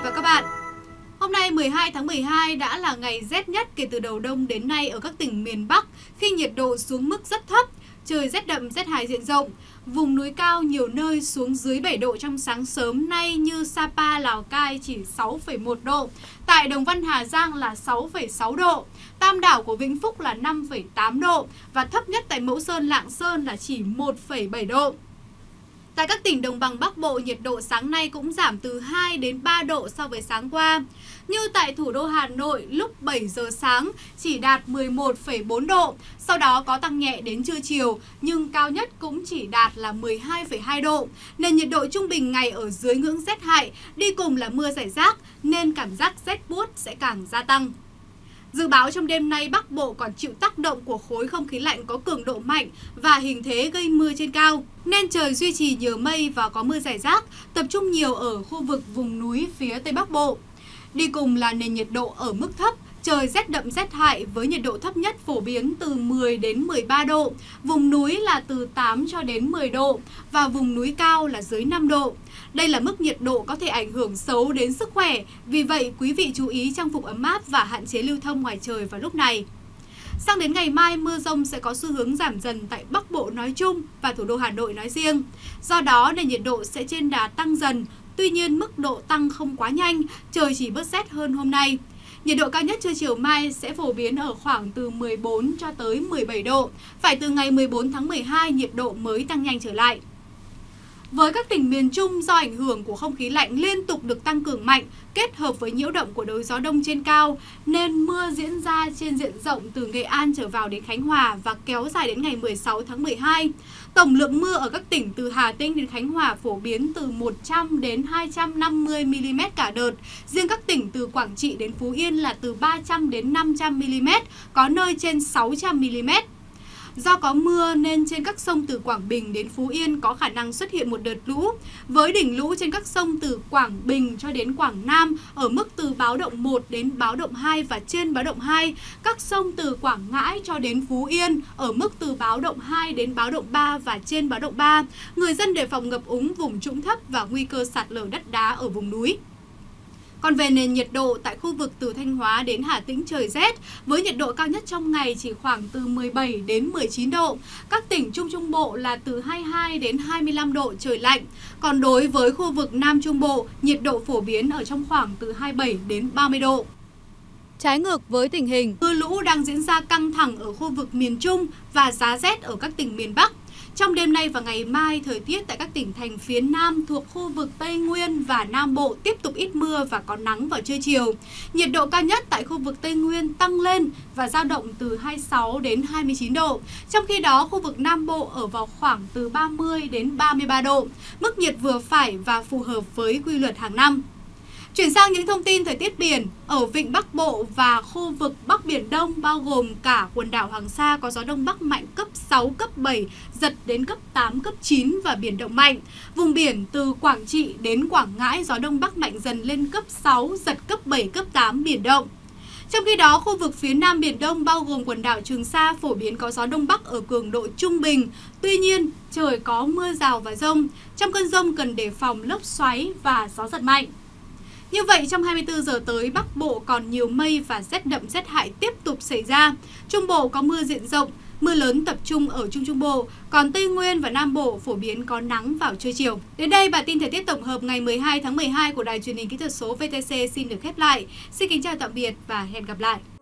và các bạn. Hôm nay 12 tháng 12 đã là ngày rét nhất kể từ đầu đông đến nay ở các tỉnh miền Bắc khi nhiệt độ xuống mức rất thấp, trời rét đậm rét hại diện rộng. Vùng núi cao nhiều nơi xuống dưới 7 độ trong sáng sớm nay như Sapa, Lào Cai chỉ 6,1 độ, tại Đồng Văn, Hà Giang là 6,6 độ, Tam Đảo của Vĩnh Phúc là 5,8 độ và thấp nhất tại Mẫu Sơn, Lạng Sơn là chỉ 1,7 độ. Tại các tỉnh đồng bằng Bắc Bộ, nhiệt độ sáng nay cũng giảm từ 2 đến 3 độ so với sáng qua. Như tại thủ đô Hà Nội, lúc 7 giờ sáng chỉ đạt 11,4 độ, sau đó có tăng nhẹ đến trưa chiều, nhưng cao nhất cũng chỉ đạt là 12,2 độ. Nên nhiệt độ trung bình ngày ở dưới ngưỡng rét hại, đi cùng là mưa rải rác, nên cảm giác rét buốt sẽ càng gia tăng. Dự báo trong đêm nay Bắc Bộ còn chịu tác động của khối không khí lạnh có cường độ mạnh và hình thế gây mưa trên cao, nên trời duy trì nhiều mây và có mưa rải rác, tập trung nhiều ở khu vực vùng núi phía Tây Bắc Bộ. Đi cùng là nền nhiệt độ ở mức thấp, trời rét đậm rét hại với nhiệt độ thấp nhất phổ biến từ 10 đến 13 độ, vùng núi là từ 8 cho đến 10 độ và vùng núi cao là dưới 5 độ. Đây là mức nhiệt độ có thể ảnh hưởng xấu đến sức khỏe, vì vậy quý vị chú ý trang phục ấm áp và hạn chế lưu thông ngoài trời vào lúc này. Sang đến ngày mai, mưa rông sẽ có xu hướng giảm dần tại Bắc Bộ nói chung và thủ đô Hà Nội nói riêng. Do đó, nền nhiệt độ sẽ trên đà tăng dần, tuy nhiên mức độ tăng không quá nhanh, trời chỉ bớt rét hơn hôm nay. Nhiệt độ cao nhất trưa chiều mai sẽ phổ biến ở khoảng từ 14 cho tới 17 độ, phải từ ngày 14 tháng 12 nhiệt độ mới tăng nhanh trở lại. Với các tỉnh miền Trung, do ảnh hưởng của không khí lạnh liên tục được tăng cường mạnh, kết hợp với nhiễu động của đới gió đông trên cao, nên mưa diễn ra trên diện rộng từ Nghệ An trở vào đến Khánh Hòa và kéo dài đến ngày 16 tháng 12. Tổng lượng mưa ở các tỉnh từ Hà Tĩnh đến Khánh Hòa phổ biến từ 100 đến 250 mm cả đợt. Riêng các tỉnh từ Quảng Trị đến Phú Yên là từ 300 đến 500 mm, có nơi trên 600 mm. Do có mưa nên trên các sông từ Quảng Bình đến Phú Yên có khả năng xuất hiện một đợt lũ, với đỉnh lũ trên các sông từ Quảng Bình cho đến Quảng Nam ở mức từ báo động 1 đến báo động 2 và trên báo động 2, các sông từ Quảng Ngãi cho đến Phú Yên ở mức từ báo động 2 đến báo động 3 và trên báo động 3. Người dân đề phòng ngập úng vùng trũng thấp và nguy cơ sạt lở đất đá ở vùng núi. Còn về nền nhiệt độ tại khu vực từ Thanh Hóa đến Hà Tĩnh trời rét, với nhiệt độ cao nhất trong ngày chỉ khoảng từ 17 đến 19 độ. Các tỉnh Trung Trung Bộ là từ 22 đến 25 độ trời lạnh. Còn đối với khu vực Nam Trung Bộ, nhiệt độ phổ biến ở trong khoảng từ 27 đến 30 độ. Trái ngược với tình hình, mưa lũ đang diễn ra căng thẳng ở khu vực miền Trung và giá rét ở các tỉnh miền Bắc. Trong đêm nay và ngày mai, thời tiết tại các tỉnh thành phía Nam thuộc khu vực Tây Nguyên và Nam Bộ tiếp tục ít mưa và có nắng vào trưa chiều. Nhiệt độ cao nhất tại khu vực Tây Nguyên tăng lên và dao động từ 26 đến 29 độ. Trong khi đó, khu vực Nam Bộ ở vào khoảng từ 30 đến 33 độ, mức nhiệt vừa phải và phù hợp với quy luật hàng năm. Chuyển sang những thông tin thời tiết biển, ở vịnh Bắc Bộ và khu vực Bắc Biển Đông bao gồm cả quần đảo Hoàng Sa có gió Đông Bắc mạnh cấp 6, cấp 7, giật đến cấp 8, cấp 9 và biển động mạnh. Vùng biển từ Quảng Trị đến Quảng Ngãi gió Đông Bắc mạnh dần lên cấp 6, giật cấp 7, cấp 8, biển động. Trong khi đó, khu vực phía Nam Biển Đông bao gồm quần đảo Trường Sa phổ biến có gió Đông Bắc ở cường độ trung bình. Tuy nhiên, trời có mưa rào và dông. Trong cơn dông cần đề phòng lốc xoáy và gió giật mạnh. Như vậy, trong 24 giờ tới, Bắc Bộ còn nhiều mây và rét đậm rét hại tiếp tục xảy ra. Trung Bộ có mưa diện rộng, mưa lớn tập trung ở Trung Trung Bộ, còn Tây Nguyên và Nam Bộ phổ biến có nắng vào trưa chiều. Đến đây, bản tin thời tiết tổng hợp ngày 12 tháng 12 của Đài Truyền hình Kỹ thuật số VTC xin được khép lại. Xin kính chào tạm biệt và hẹn gặp lại.